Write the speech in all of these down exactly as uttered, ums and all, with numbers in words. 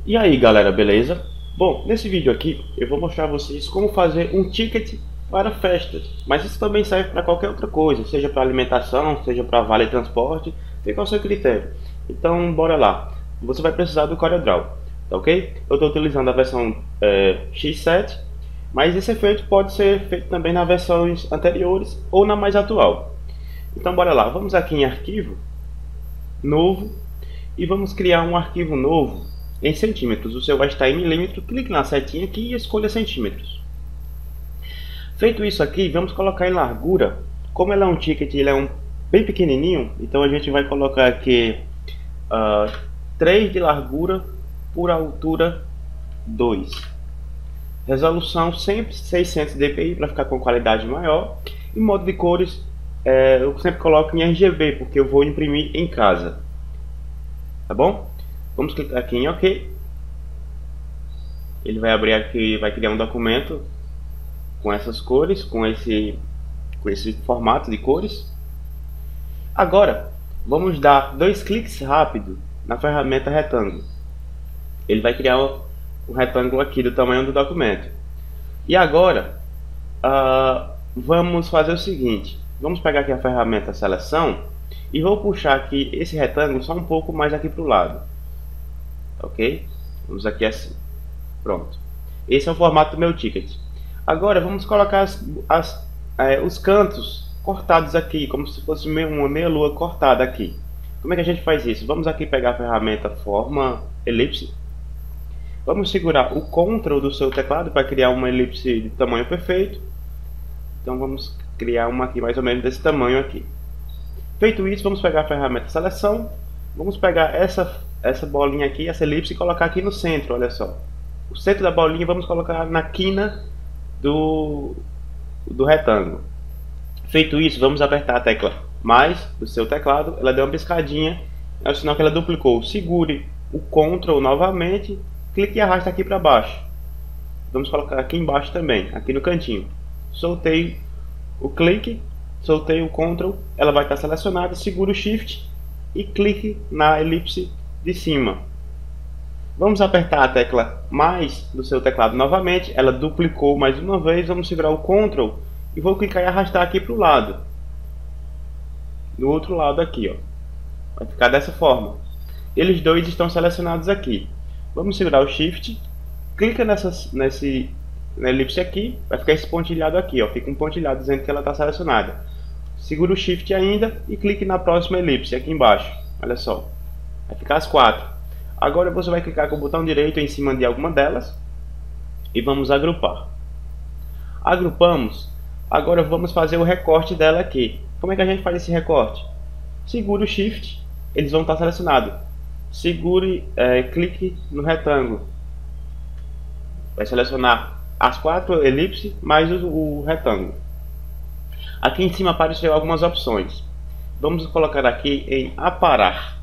E aí galera, beleza? Bom, nesse vídeo aqui eu vou mostrar a vocês como fazer um ticket para festas, mas isso também serve para qualquer outra coisa, seja para alimentação, seja para vale transporte, fica ao seu critério. Então bora lá, você vai precisar do CorelDRAW, tá ok? Eu estou utilizando a versão é, X sete, mas esse efeito pode ser feito também nas versões anteriores ou na mais atual. Então bora lá, vamos aqui em arquivo, novo, e vamos criar um arquivo novo em centímetros. O seu vai estar em milímetro, clique na setinha aqui e escolha centímetros. Feito isso aqui, vamos colocar em largura. Como ele é um ticket, ele é um bem pequenininho, então a gente vai colocar aqui uh, três de largura por altura dois. Resolução sempre seiscentos dpi para ficar com qualidade maior. E modo de cores, é, eu sempre coloco em R G B porque eu vou imprimir em casa. Tá bom? Vamos clicar aqui em OK. Ele vai abrir aqui, vai criar um documento com essas cores, com esse, com esse formato de cores. Agora, vamos dar dois cliques rápidos na ferramenta retângulo. Ele vai criar um, um retângulo aqui do tamanho do documento. E agora, uh, vamos fazer o seguinte. Vamos pegar aqui a ferramenta seleção e vou puxar aqui esse retângulo só um pouco mais aqui para o lado. Ok? Vamos aqui assim. Pronto. Esse é o formato do meu ticket. Agora vamos colocar as, as, é, os cantos cortados aqui, como se fosse uma meia lua cortada aqui. Como é que a gente faz isso? Vamos aqui pegar a ferramenta forma elipse. Vamos segurar o Ctrl do seu teclado para criar uma elipse de tamanho perfeito. Então vamos criar uma aqui mais ou menos desse tamanho aqui. Feito isso, vamos pegar a ferramenta seleção. Vamos pegar essa, essa bolinha aqui, essa elipse, e colocar aqui no centro, olha só. O centro da bolinha vamos colocar na quina do, do retângulo. Feito isso, vamos apertar a tecla mais do seu teclado. Ela deu uma piscadinha, é o sinal que ela duplicou. Segure o Ctrl novamente, clique e arrasta aqui para baixo. Vamos colocar aqui embaixo também, aqui no cantinho. Soltei o clique, soltei o Ctrl, ela vai estar selecionada. Segure o Shift e clique na elipse de cima. Vamos apertar a tecla mais do seu teclado novamente, ela duplicou mais uma vez. Vamos segurar o Ctrl e vou clicar e arrastar aqui para o lado. Do outro lado aqui, ó. Vai ficar dessa forma. Eles dois estão selecionados aqui. Vamos segurar o Shift, clica nessa, nesse, na elipse aqui, vai ficar esse pontilhado aqui, ó. Fica um pontilhado dizendo que ela está selecionada. Segura o Shift ainda e clique na próxima elipse aqui embaixo. Olha só, vai ficar as quatro. Agora você vai clicar com o botão direito em cima de alguma delas e vamos agrupar. Agrupamos. Agora vamos fazer o recorte dela aqui. Como é que a gente faz esse recorte? Segure o Shift, eles vão estar selecionados. Segure, é, clique no retângulo. Vai selecionar as quatro elipses mais o, o retângulo. Aqui em cima apareceu algumas opções. Vamos colocar aqui em aparar.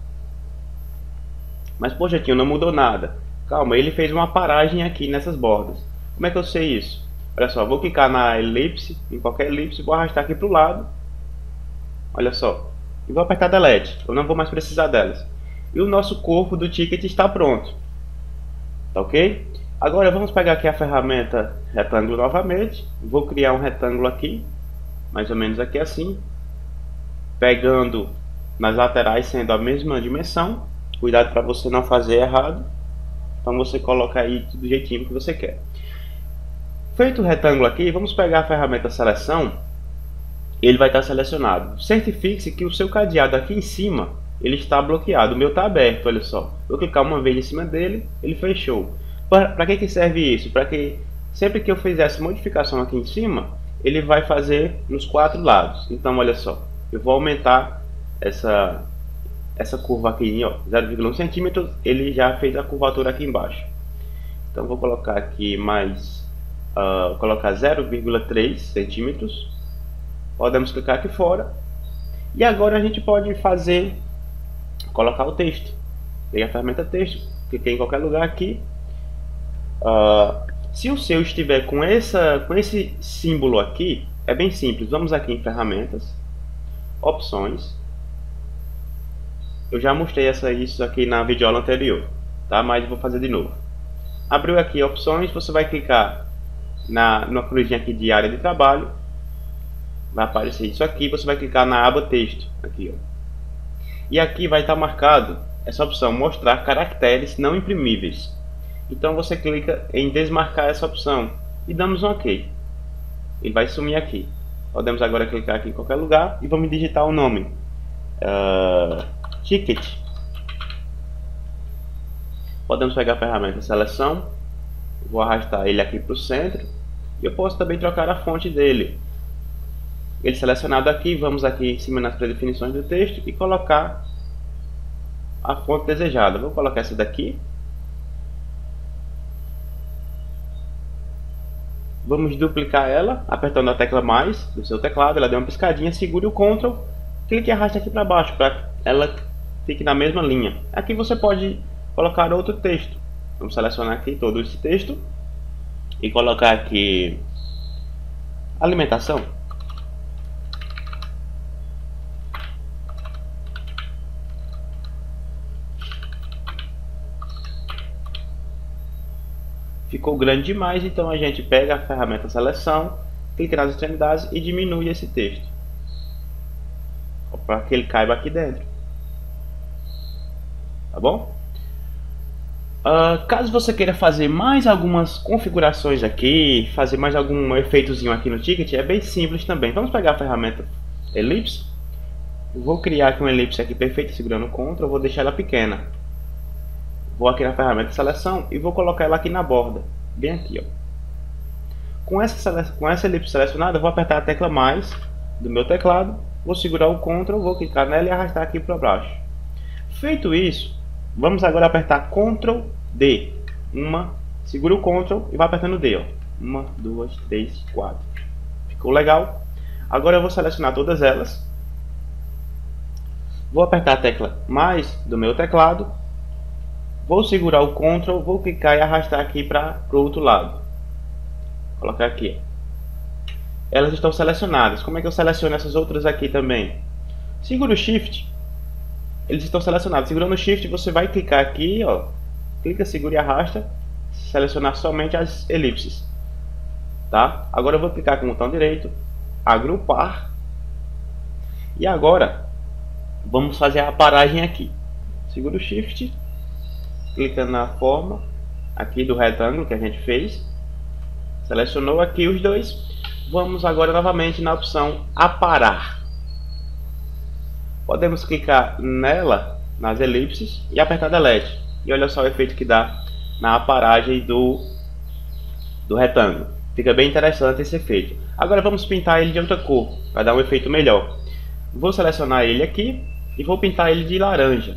Mas poxa, tio, não mudou nada. Calma, ele fez uma paragem aqui nessas bordas. Como é que eu sei isso? Olha só, vou clicar na elipse, em qualquer elipse, vou arrastar aqui para o lado. Olha só. E vou apertar Delete. Eu não vou mais precisar delas. E o nosso corpo do ticket está pronto. Tá ok? Agora vamos pegar aqui a ferramenta retângulo novamente. Vou criar um retângulo aqui. Mais ou menos aqui assim. Pegando nas laterais sendo a mesma dimensão. Cuidado para você não fazer errado. Então você coloca aí do jeitinho que você quer. Feito o retângulo aqui, vamos pegar a ferramenta seleção. Ele vai estar selecionado. Certifique-se que o seu cadeado aqui em cima ele está bloqueado. O meu está aberto, olha só. Vou clicar uma vez em cima dele, ele fechou. Para que que serve isso? Para que sempre que eu fizer essa modificação aqui em cima, ele vai fazer nos quatro lados. Então olha só, eu vou aumentar essa essa curva aqui, ó, zero vírgula um centímetro. Ele já fez a curvatura aqui embaixo. Então vou colocar aqui mais uh, colocar zero vírgula três centímetros. Podemos clicar aqui fora. E agora a gente pode fazer colocar o texto. Peguei a ferramenta texto, cliquei em qualquer lugar aqui. Uh, se o seu estiver com essa com esse símbolo aqui, é bem simples. Vamos aqui em ferramentas, opções. Eu já mostrei essa, isso aqui na videoaula anterior. tá? Mas vou fazer de novo. Abriu aqui opções, você vai clicar na, na cruzinha aqui de área de trabalho. Vai aparecer isso aqui, você vai clicar na aba texto, aqui, ó. E aqui vai estar marcado essa opção, mostrar caracteres não imprimíveis. Então você clica em desmarcar essa opção e damos um OK. Ele vai sumir aqui. Podemos agora clicar aqui em qualquer lugar e vamos digitar o nome. Uh, ticket. Podemos pegar a ferramenta seleção. Vou arrastar ele aqui para o centro. E eu posso também trocar a fonte dele. Ele selecionado aqui, vamos aqui em cima nas predefinições do texto e colocar a fonte desejada. Vou colocar essa daqui. Vamos duplicar ela, apertando a tecla mais do seu teclado. Ela deu uma piscadinha, segure o Ctrl, clique e arraste aqui para baixo, para que ela fique na mesma linha. Aqui você pode colocar outro texto. Vamos selecionar aqui todo esse texto e colocar aqui alimentação. Ficou grande demais, então a gente pega a ferramenta seleção, clica nas extremidades e diminui esse texto para que ele caiba aqui dentro. Tá bom? Uh, caso você queira fazer mais algumas configurações aqui, fazer mais algum efeitozinho aqui no ticket, é bem simples também. Vamos pegar a ferramenta elipse. Eu vou criar aqui uma elipse aqui perfeita, segurando o Ctrl, eu vou deixar ela pequena. Vou aqui na ferramenta seleção e vou colocar ela aqui na borda, bem aqui, ó. Com essa, com essa elipse selecionada, eu vou apertar a tecla mais do meu teclado, vou segurar o Ctrl, vou clicar nela e arrastar aqui para baixo. Feito isso, vamos agora apertar Ctrl D. Uma, segura o Ctrl e vai apertando D, ó. Uma, duas, três, quatro. Ficou legal? Agora eu vou selecionar todas elas. Vou apertar a tecla mais do meu teclado. Vou segurar o Ctrl, vou clicar e arrastar aqui para o outro lado. Vou colocar aqui. Elas estão selecionadas. Como é que eu seleciono essas outras aqui também? Segura o Shift. Eles estão selecionados. Segurando o Shift, você vai clicar aqui, ó. Clica, segura e arrasta. Selecionar somente as elipses. Tá? Agora eu vou clicar com o botão direito, agrupar. E agora vamos fazer a paragem aqui. Segura o Shift. Clica na forma aqui do retângulo que a gente fez. Selecionou aqui os dois. Vamos agora novamente na opção aparar. Podemos clicar nela, nas elipses, e apertar Delete. E olha só o efeito que dá na aparagem do, do retângulo. Fica bem interessante esse efeito. Agora vamos pintar ele de outra cor, para dar um efeito melhor. Vou selecionar ele aqui e vou pintar ele de laranja.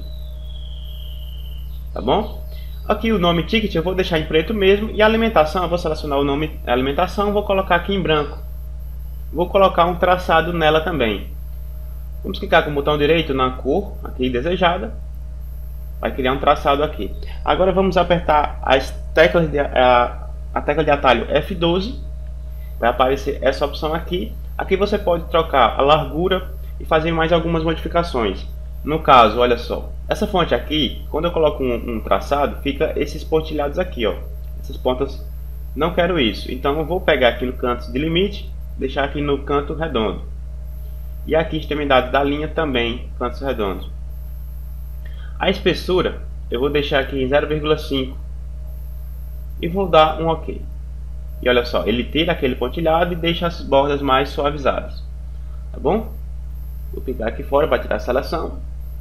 Tá bom? Aqui o nome ticket eu vou deixar em preto mesmo. E a alimentação, eu vou selecionar o nome alimentação, vou colocar aqui em branco. Vou colocar um traçado nela também. Vamos clicar com o botão direito na cor aqui desejada. Vai criar um traçado aqui. Agora vamos apertar as teclas de, a, a tecla de atalho F doze. Vai aparecer essa opção aqui. Aqui você pode trocar a largura e fazer mais algumas modificações. No caso, olha só, essa fonte aqui, quando eu coloco um, um traçado, fica esses pontilhados aqui, ó. Essas pontas, não quero isso. Então eu vou pegar aqui no canto de limite, deixar aqui no canto redondo. E aqui extremidade da linha também, cantos redondos. A espessura, eu vou deixar aqui em zero vírgula cinco. E vou dar um OK. E olha só, ele tira aquele pontilhado e deixa as bordas mais suavizadas. Tá bom? Vou clicar aqui fora para tirar a seleção.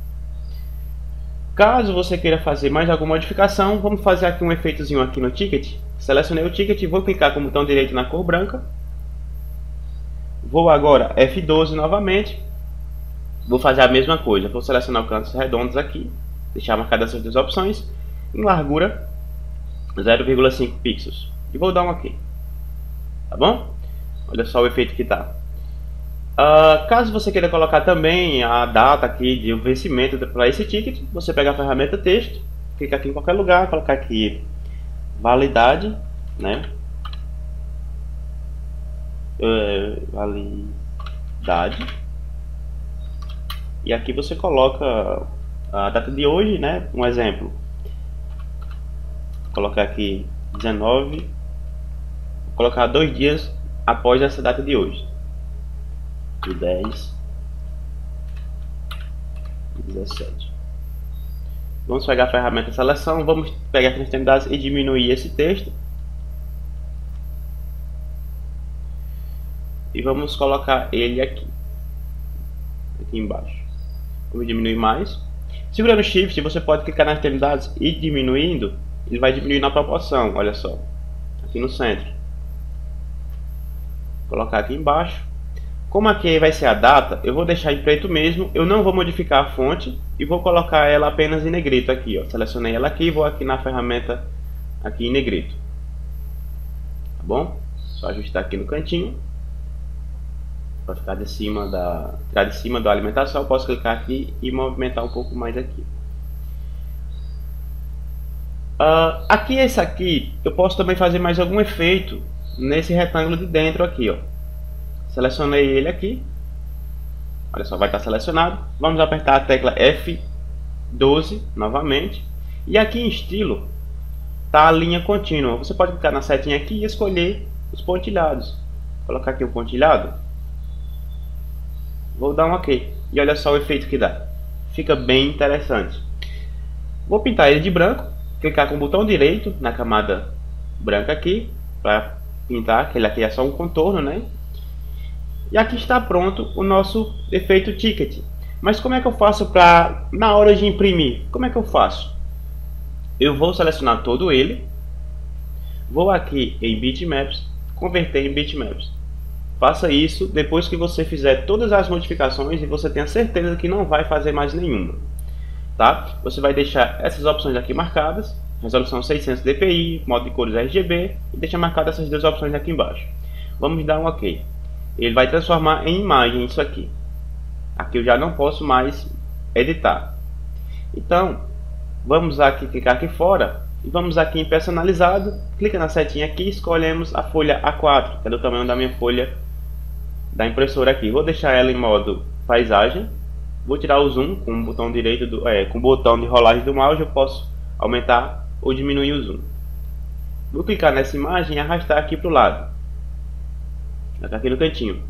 Caso você queira fazer mais alguma modificação, vamos fazer aqui um efeitozinho aqui no ticket. Selecionei o ticket e vou clicar com o botão direito na cor branca. Vou agora F doze novamente. Vou fazer a mesma coisa. Vou selecionar os cantos redondos aqui. Deixar marcadas essas duas opções. Em largura zero vírgula cinco pixels. E vou dar um OK. Tá bom? Olha só o efeito que tá. Uh, caso você queira colocar também a data aqui de vencimento para esse ticket, você pega a ferramenta texto, clica aqui em qualquer lugar, colocar aqui validade, né? Uh, validade. E aqui você coloca a data de hoje, né? Um exemplo, colocar aqui dezenove, vou colocar dois dias após essa data de hoje, de dez, dezessete. Vamos pegar a ferramenta seleção, vamos pegar aqui nas extremidades e diminuir esse texto. E vamos colocar ele aqui, aqui embaixo. Vamos diminuir mais. Segurando o Shift, você pode clicar nas extremidades e diminuindo, ele vai diminuir na proporção, olha só, aqui no centro. Vou colocar aqui embaixo. Como aqui vai ser a data, eu vou deixar em preto mesmo, eu não vou modificar a fonte e vou colocar ela apenas em negrito aqui, ó. Selecionei ela aqui e vou aqui na ferramenta aqui em negrito. Tá bom? Só ajustar aqui no cantinho. Para ficar de cima da, ficar de cima da alimentação, eu posso clicar aqui e movimentar um pouco mais aqui. Uh, aqui esse aqui, eu posso também fazer mais algum efeito nesse retângulo de dentro aqui, ó. Selecionei ele aqui. Olha só, vai estar selecionado. Vamos apertar a tecla F doze novamente. E aqui em estilo tá a linha contínua. Você pode clicar na setinha aqui e escolher os pontilhados. Vou colocar aqui o pontilhado. Vou dar um OK. E olha só o efeito que dá. Fica bem interessante. Vou pintar ele de branco. Clicar com o botão direito na camada branca aqui. Para pintar, que ele aqui é só um contorno, né? E aqui está pronto o nosso efeito ticket. Mas como é que eu faço para, na hora de imprimir? Como é que eu faço? Eu vou selecionar todo ele. Vou aqui em Bitmaps. Converter em Bitmaps. Faça isso depois que você fizer todas as modificações e você tenha certeza que não vai fazer mais nenhuma, tá? Você vai deixar essas opções aqui marcadas, resolução seiscentos D P I, modo de cores R G B, e deixa marcado essas duas opções aqui embaixo. Vamos dar um OK. Ele vai transformar em imagem isso aqui. Aqui eu já não posso mais editar. Então, vamos aqui clicar aqui fora e vamos aqui em personalizado, clica na setinha aqui e escolhemos a folha A quatro, que é do tamanho da minha folha da impressora aqui. Vou deixar ela em modo paisagem. Vou tirar o zoom com o botão direito do, é, com o botão de rolagem do mouse. Eu posso aumentar ou diminuir o zoom. Vou clicar nessa imagem e arrastar aqui para o lado, aqui no cantinho.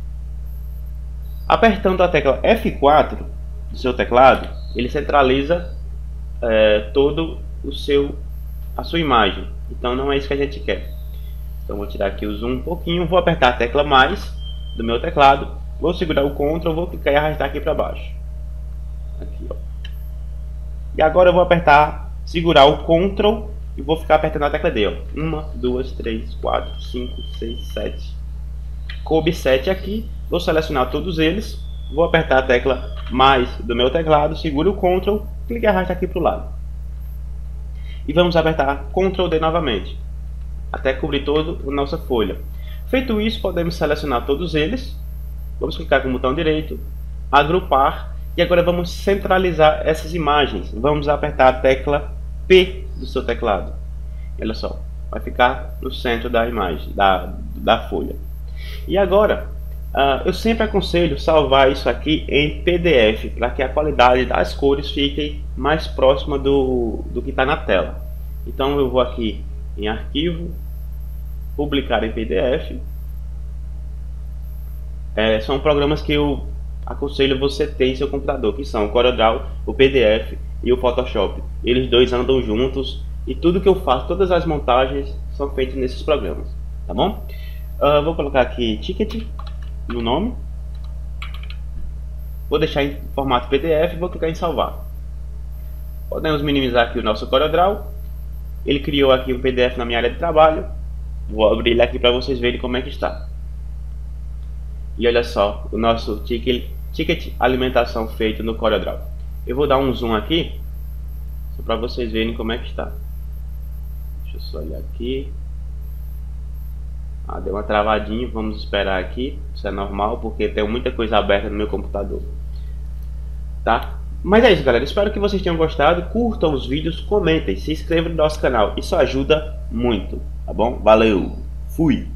Apertando a tecla F quatro do seu teclado, ele centraliza é, todo o seu a sua imagem. Então não é isso que a gente quer. Então vou tirar aqui o zoom um pouquinho, vou apertar a tecla mais do meu teclado, vou segurar o Ctrl, vou clicar e arrastar aqui para baixo. Aqui, ó. E agora eu vou apertar, segurar o Ctrl e vou ficar apertando a tecla D, ó. Uma, duas, três, quatro, cinco, seis, sete. Coube sete aqui. Vou selecionar todos eles. Vou apertar a tecla mais do meu teclado, seguro o Ctrl, clique e arrasta aqui para o lado. E vamos apertar Ctrl D novamente, até cobrir toda a nossa folha. Feito isso, podemos selecionar todos eles. Vamos clicar com o botão direito, agrupar, e agora vamos centralizar essas imagens. Vamos apertar a tecla P do seu teclado. Olha só, vai ficar no centro da imagem, da, da folha. E agora, uh, eu sempre aconselho salvar isso aqui em P D F, para que a qualidade das cores fique mais próxima do, do que está na tela. Então eu vou aqui em arquivo, publicar em P D F. É, são programas que eu aconselho você ter em seu computador, que são o CorelDRAW, o P D F e o Photoshop. Eles dois andam juntos e tudo que eu faço, todas as montagens são feitas nesses programas, tá bom? Uh, vou colocar aqui ticket no nome, vou deixar em formato P D F e vou clicar em salvar. Podemos minimizar aqui o nosso CorelDRAW. Ele criou aqui um P D F na minha área de trabalho. Vou abrir ele aqui para vocês verem como é que está. E olha só, o nosso ticket, ticket alimentação feito no CorelDRAW. Eu vou dar um zoom aqui, só para vocês verem como é que está. Deixa eu só olhar aqui. Ah, deu uma travadinha, vamos esperar aqui. Isso é normal, porque tem muita coisa aberta no meu computador. Tá? Mas é isso, galera. Espero que vocês tenham gostado. Curtam os vídeos, comentem, se inscrevam no nosso canal. Isso ajuda muito, tá bom? Valeu! Fui!